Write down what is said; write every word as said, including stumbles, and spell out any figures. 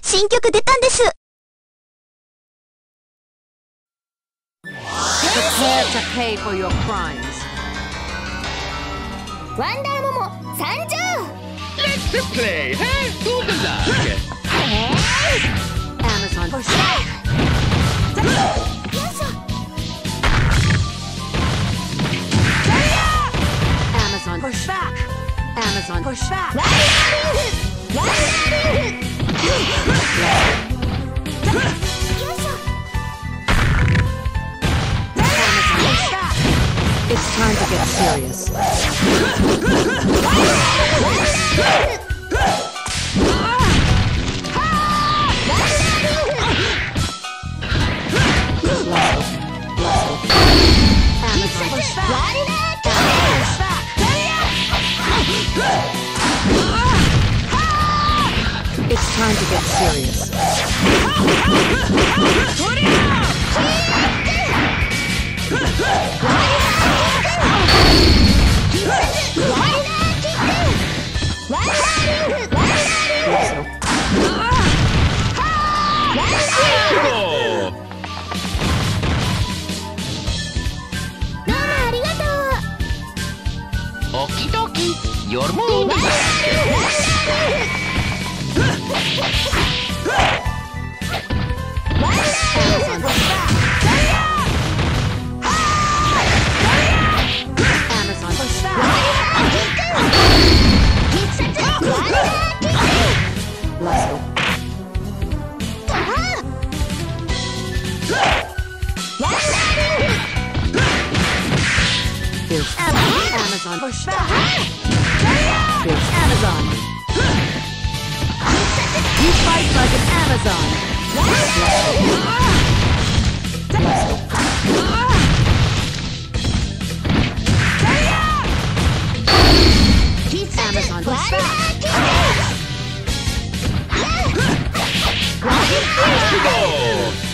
新曲出たんです。 Prepare to pay for your crimes. ワンダーモモ参上。 Let's play. Hey, good luck. Amazon push back. Amazon push back. Amazon push back. ワンダーリングワンダーリング。 It's time to get serious. It's time to get serious. Okie dokie, your move. Amazon push back. Let's go. Here's Amazon push back. Here's Amazon. You fight like an Amazon. Let's go. Amazon push back. Let's go.